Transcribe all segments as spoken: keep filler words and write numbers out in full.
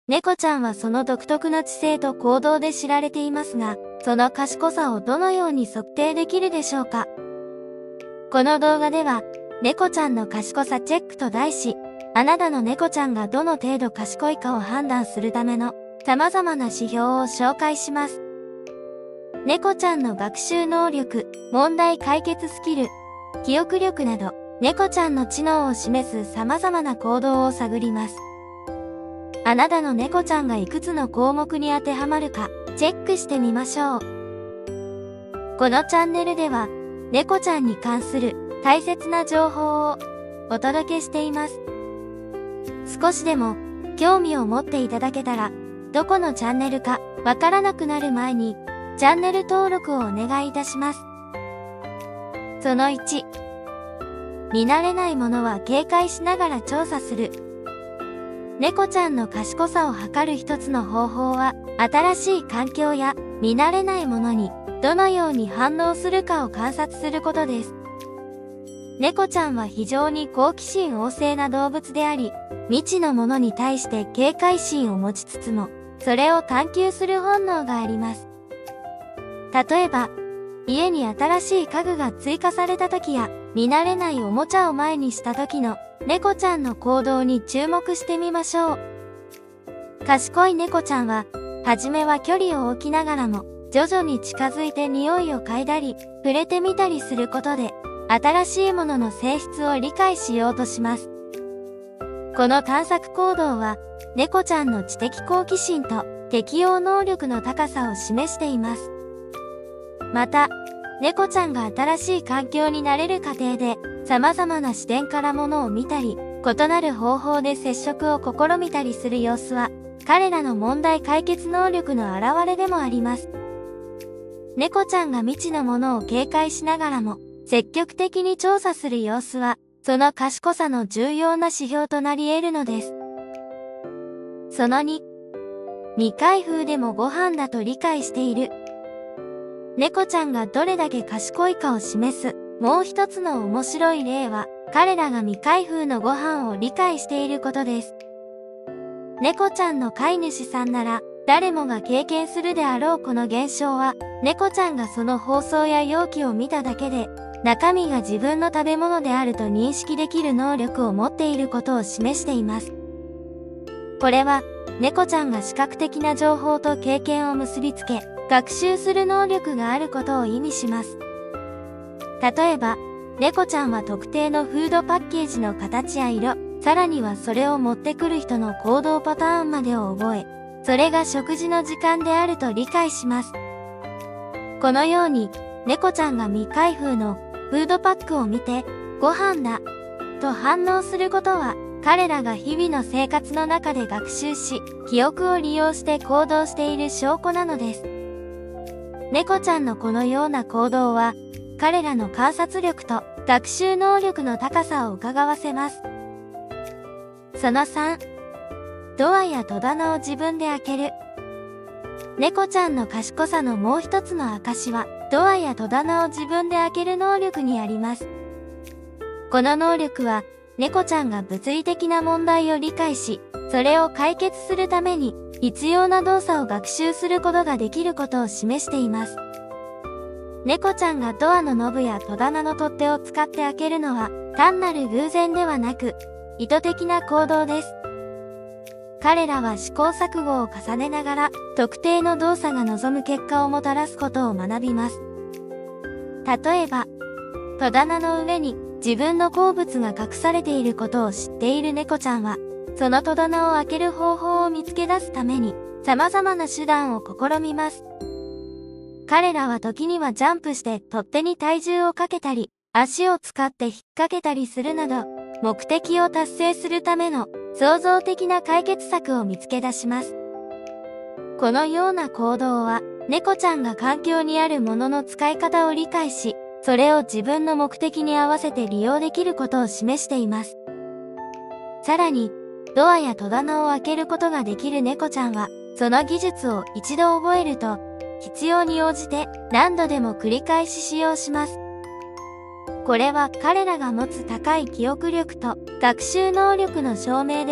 猫ちゃんはその独特な知性と行動で知られていますが、その賢さをどのように測定できるでしょうか。この動画では、猫ちゃんの賢さチェックと題し、あなたの猫ちゃんがどの程度賢いかを判断するための様々な指標を紹介します。猫ちゃんの学習能力、問題解決スキル、記憶力など、猫ちゃんの知能を示す様々な行動を探ります。あなたの猫ちゃんがいくつの項目に当てはまるか、チェックしてみましょう。このチャンネルでは、猫ちゃんに関する大切な情報をお届けしています。少しでも興味を持っていただけたら、どこのチャンネルかわからなくなる前に、チャンネル登録をお願いいたします。そのいち、見慣れないものは警戒しながら調査する。猫ちゃんの賢さを測る一つの方法は、新しい環境や見慣れないものにどのように反応するかを観察することです。猫ちゃんは非常に好奇心旺盛な動物であり、未知のものに対して警戒心を持ちつつも、それを探求する本能があります。例えば、家に新しい家具が追加された時や、見慣れないおもちゃを前にした時の猫ちゃんの行動に注目してみましょう。賢い猫ちゃんは、はじめは距離を置きながらも、徐々に近づいて匂いを嗅いだり、触れてみたりすることで、新しいものの性質を理解しようとします。この探索行動は、猫ちゃんの知的好奇心と適応能力の高さを示しています。また、猫ちゃんが新しい環境に慣れる過程で、様々な視点からものを見たり、異なる方法で接触を試みたりする様子は、彼らの問題解決能力の表れでもあります。猫ちゃんが未知のものを警戒しながらも、積極的に調査する様子は、その賢さの重要な指標となり得るのです。そのに、未開封でもご飯だと理解している。猫ちゃんがどれだけ賢いかを示す、もう一つの面白い例は、彼らが未開封のご飯を理解していることです。猫ちゃんの飼い主さんなら、誰もが経験するであろうこの現象は、猫ちゃんがその包装や容器を見ただけで、中身が自分の食べ物であると認識できる能力を持っていることを示しています。これは、猫ちゃんが視覚的な情報と経験を結びつけ、学習する能力があることを意味します。例えば、猫ちゃんは特定のフードパッケージの形や色、さらにはそれを持ってくる人の行動パターンまでを覚え、それが食事の時間であると理解します。このように、猫ちゃんが未開封のフードパックを見て、ご飯だ、と反応することは、彼らが日々の生活の中で学習し、記憶を利用して行動している証拠なのです。猫ちゃんのこのような行動は、彼らの観察力と学習能力の高さを伺わせます。そのさん、ドアや戸棚を自分で開ける。猫ちゃんの賢さのもう一つの証は、ドアや戸棚を自分で開ける能力にあります。この能力は、猫ちゃんが物理的な問題を理解し、それを解決するために必要な動作を学習することができることを示しています。猫ちゃんがドアのノブや戸棚の取っ手を使って開けるのは単なる偶然ではなく、意図的な行動です。彼らは試行錯誤を重ねながら特定の動作が望む結果をもたらすことを学びます。例えば、戸棚の上に自分の好物が隠されていることを知っている猫ちゃんは、その戸棚を開ける方法を見つけ出すために様々な手段を試みます。彼らは時にはジャンプして取っ手に体重をかけたり、足を使って引っ掛けたりするなど、目的を達成するための創造的な解決策を見つけ出します。このような行動は、猫ちゃんが環境にあるものの使い方を理解し、それを自分の目的に合わせて利用できることを示しています。さらに、ドアや戸棚を開けることができる猫ちゃんは、その技術を一度覚えると、必要に応じて何度でも繰り返し使用します。これは彼らが持つ高い記憶力と学習能力の証明であり、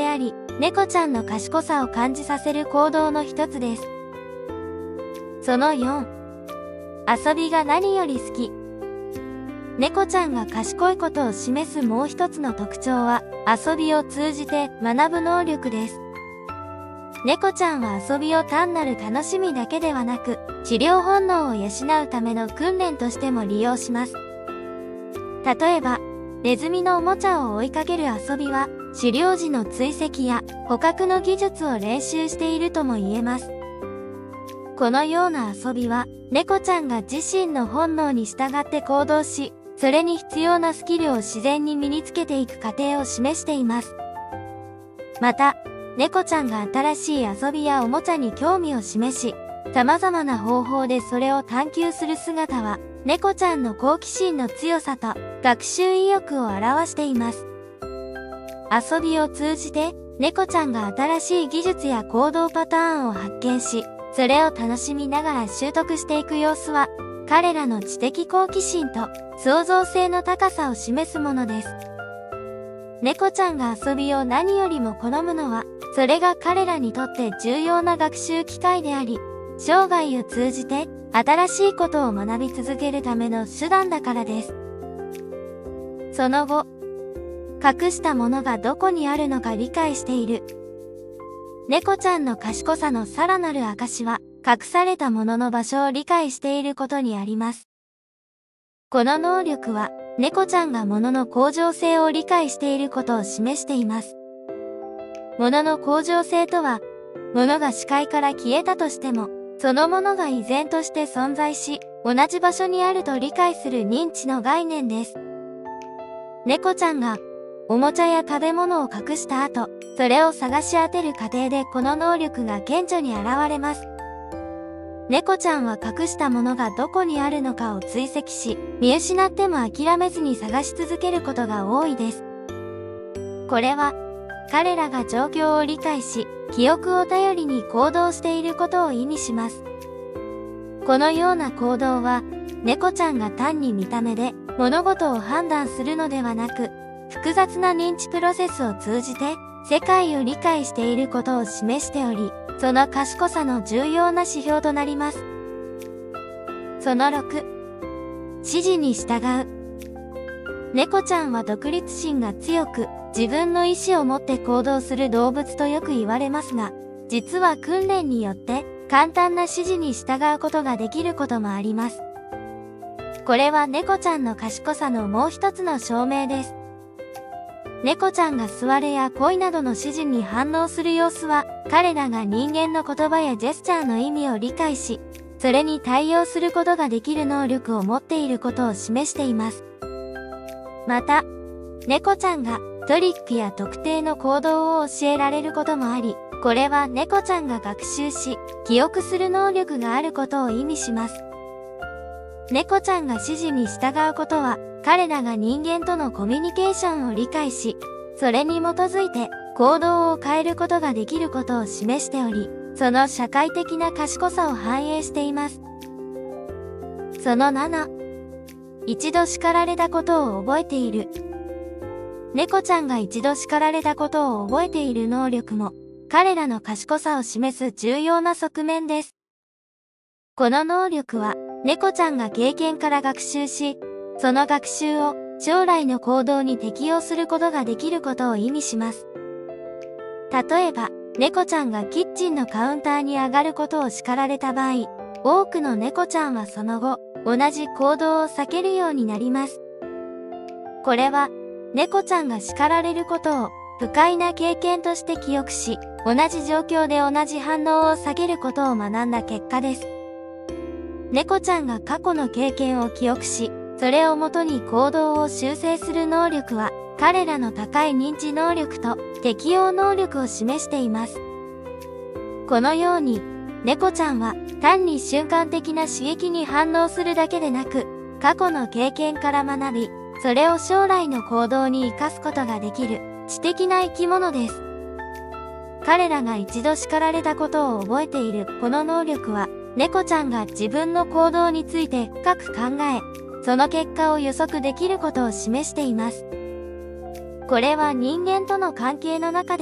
猫ちゃんの賢さを感じさせる行動の一つです。そのよん、遊びが何より好き。猫ちゃんが賢いことを示すもう一つの特徴は、遊びを通じて学ぶ能力です。猫ちゃんは遊びを単なる楽しみだけではなく、狩猟本能を養うための訓練としても利用します。例えば、ネズミのおもちゃを追いかける遊びは、狩猟時の追跡や捕獲の技術を練習しているとも言えます。このような遊びは、猫ちゃんが自身の本能に従って行動し、それに必要なスキルを自然に身につけていく過程を示しています。また、猫ちゃんが新しい遊びやおもちゃに興味を示し、様々な方法でそれを探求する姿は、猫ちゃんの好奇心の強さと学習意欲を表しています。遊びを通じて、猫ちゃんが新しい技術や行動パターンを発見し、それを楽しみながら習得していく様子は、彼らの知的好奇心と創造性の高さを示すものです。猫ちゃんが遊びを何よりも好むのは、それが彼らにとって重要な学習機会であり、生涯を通じて新しいことを学び続けるための手段だからです。その後、隠したものがどこにあるのか理解している。猫ちゃんの賢さのさらなる証は、隠されたものの場所を理解していることにあります。この能力は、猫ちゃんが物の恒常性を理解していることを示しています。物の恒常性とは、物が視界から消えたとしても、そのものが依然として存在し、同じ場所にあると理解する認知の概念です。猫ちゃんが、おもちゃや食べ物を隠した後、それを探し当てる過程でこの能力が顕著に現れます。猫ちゃんは隠したものがどこにあるのかを追跡し、見失っても諦めずに探し続けることが多いです。これは、彼らが状況を理解し、記憶を頼りに行動していることを意味します。このような行動は、猫ちゃんが単に見た目で物事を判断するのではなく、複雑な認知プロセスを通じて世界を理解していることを示しており、その賢さの重要な指標となります。そのろく、指示に従う。猫ちゃんは独立心が強く、自分の意思を持って行動する動物とよく言われますが、実は訓練によって簡単な指示に従うことができることもあります。これは猫ちゃんの賢さのもう一つの証明です。猫ちゃんが座れや恋などの指示に反応する様子は、彼らが人間の言葉やジェスチャーの意味を理解し、それに対応することができる能力を持っていることを示しています。また、猫ちゃんがトリックや特定の行動を教えられることもあり、これは猫ちゃんが学習し、記憶する能力があることを意味します。猫ちゃんが指示に従うことは、彼らが人間とのコミュニケーションを理解し、それに基づいて行動を変えることができることを示しており、その社会的な賢さを反映しています。そのなな、一度叱られたことを覚えている。猫ちゃんが一度叱られたことを覚えている能力も、彼らの賢さを示す重要な側面です。この能力は、猫ちゃんが経験から学習し、その学習を将来の行動に適用することができることを意味します。例えば、猫ちゃんがキッチンのカウンターに上がることを叱られた場合、多くの猫ちゃんはその後、同じ行動を避けるようになります。これは、猫ちゃんが叱られることを不快な経験として記憶し、同じ状況で同じ反応を避けることを学んだ結果です。猫ちゃんが過去の経験を記憶し、それをもとに行動を修正する能力は、彼らの高い認知能力と適応能力を示しています。このように、猫ちゃんは単に瞬間的な刺激に反応するだけでなく、過去の経験から学び、それを将来の行動に生かすことができる知的な生き物です。彼らが一度叱られたことを覚えているこの能力は、猫ちゃんが自分の行動について深く考え、その結果を予測できることを示しています。これは人間との関係の中でも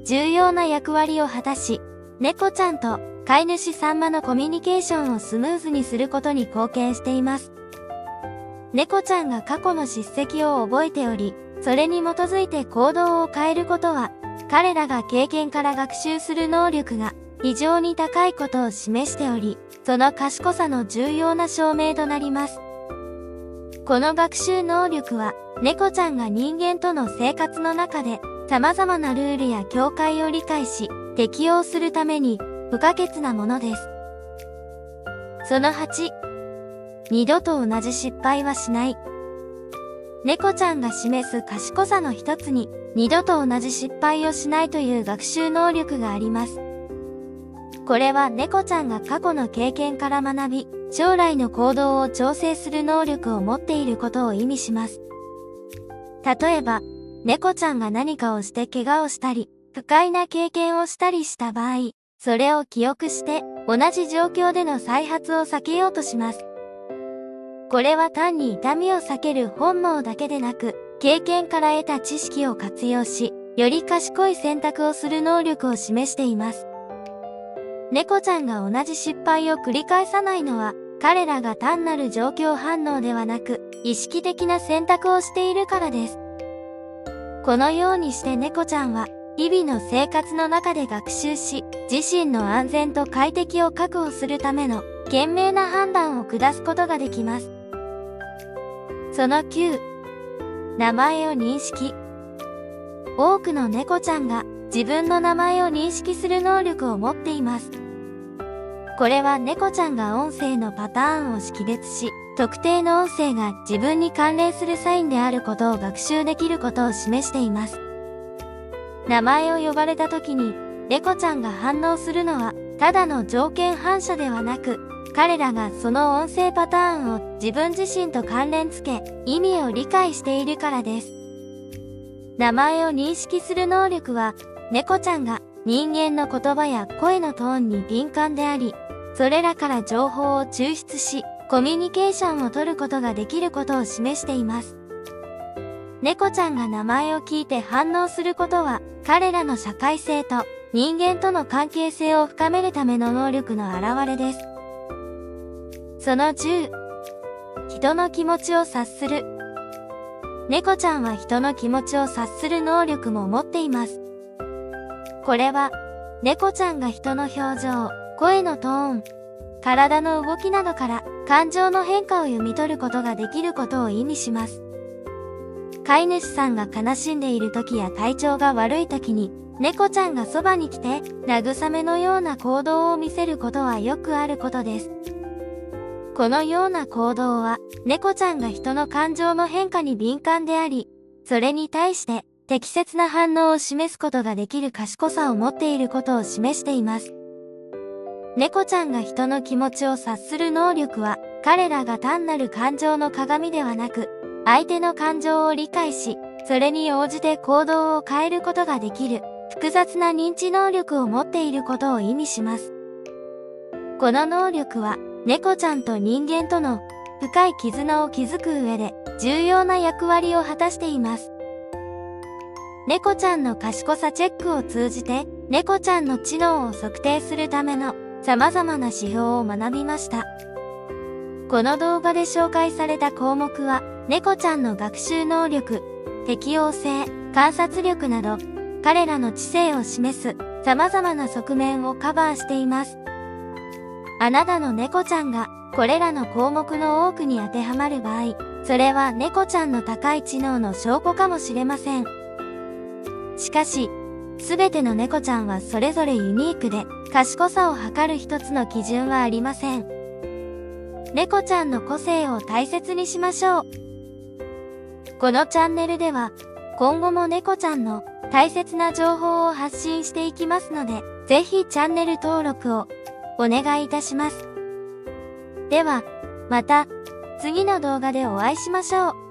重要な役割を果たし、猫ちゃんと飼い主さんまのコミュニケーションをスムーズにすることに貢献しています。猫ちゃんが過去の叱責を覚えており、それに基づいて行動を変えることは、彼らが経験から学習する能力が非常に高いことを示しており、その賢さの重要な証明となります。この学習能力は、猫ちゃんが人間との生活の中で様々なルールや境界を理解し、適応するために不可欠なものです。そのはち、二度と同じ失敗はしない。猫ちゃんが示す賢さの一つに、二度と同じ失敗をしないという学習能力があります。これは猫ちゃんが過去の経験から学び、将来の行動を調整する能力を持っていることを意味します。例えば、猫ちゃんが何かをして怪我をしたり、不快な経験をしたりした場合、それを記憶して、同じ状況での再発を避けようとします。これは単に痛みを避ける本能だけでなく、経験から得た知識を活用し、より賢い選択をする能力を示しています。猫ちゃんが同じ失敗を繰り返さないのは、彼らが単なる状況反応ではなく、意識的な選択をしているからです。このようにして猫ちゃんは、日々の生活の中で学習し、自身の安全と快適を確保するための、賢明な判断を下すことができます。そのきゅう、名前を認識。多くの猫ちゃんが自分の名前を認識する能力を持っています。これは猫ちゃんが音声のパターンを識別し、特定の音声が自分に関連するサインであることを学習できることを示しています。名前を呼ばれた時に、猫ちゃんが反応するのは、ただの条件反射ではなく、彼らがその音声パターンを自分自身と関連付け、意味を理解しているからです。名前を認識する能力は、猫ちゃんが人間の言葉や声のトーンに敏感であり、それらから情報を抽出し、コミュニケーションを取ることができることを示しています。猫ちゃんが名前を聞いて反応することは、彼らの社会性と人間との関係性を深めるための能力の表れです。そのじゅう、人の気持ちを察する。猫ちゃんは人の気持ちを察する能力も持っています。これは、猫ちゃんが人の表情、声のトーン、体の動きなどから感情の変化を読み取ることができることを意味します。飼い主さんが悲しんでいる時や体調が悪い時に、猫ちゃんがそばに来て、慰めのような行動を見せることはよくあることです。このような行動は、猫ちゃんが人の感情の変化に敏感であり、それに対して適切な反応を示すことができる賢さを持っていることを示しています。猫ちゃんが人の気持ちを察する能力は、彼らが単なる感情の鏡ではなく、相手の感情を理解し、それに応じて行動を変えることができる、複雑な認知能力を持っていることを意味します。この能力は、猫ちゃんと人間との深い絆を築く上で重要な役割を果たしています。猫ちゃんの賢さチェックを通じて、猫ちゃんの知能を測定するための様々な指標を学びました。この動画で紹介された項目は、猫ちゃんの学習能力、適応性、観察力など、彼らの知性を示す様々な側面をカバーしています。あなたの猫ちゃんがこれらの項目の多くに当てはまる場合、それは猫ちゃんの高い知能の証拠かもしれません。しかし、すべての猫ちゃんはそれぞれユニークで、賢さを測る一つの基準はありません。猫ちゃんの個性を大切にしましょう。このチャンネルでは、今後も猫ちゃんの大切な情報を発信していきますので、ぜひチャンネル登録をお願いいたします。では、また次の動画でお会いしましょう。